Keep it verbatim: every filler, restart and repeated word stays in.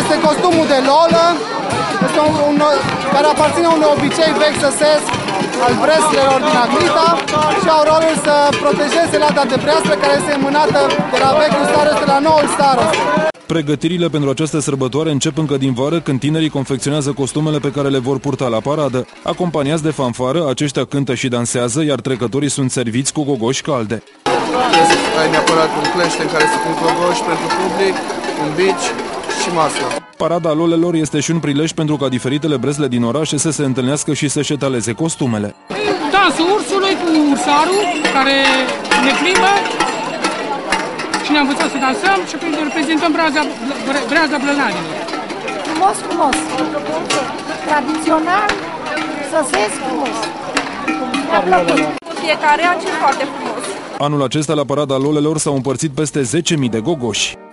este costumul de lolă, este un, un, care aparține unui obicei vechi săsesc al breslelor din Aglita și au rolul să protejeze lada de breaslă care este înmânată de la vechiul staroste la noul staroste. Pregătirile pentru această sărbătoare încep încă din vară, când tinerii confecționează costumele pe care le vor purta la paradă. Acompaniați de fanfară, aceștia cântă și dansează, iar trecătorii sunt serviți cu gogoși calde. Trebuie să ai neapărat un clește în care să pun gogoși pentru public, un bici și masă. Parada lolelor este și un prilej pentru ca diferitele bresle din orașe să se întâlnească și să-și etaleze costumele. Dansul ursului cu ursarul care ne plimbă și ne-am învățat să dansăm și reprezentăm breaza, breaza blănanilor. Frumos, frumos, tradițional, săsesc frumos. Mi-a plăcut. Fiecare a început foarte frumos. Anul acesta la parada lolelor s-au împărțit peste zece mii de gogoși.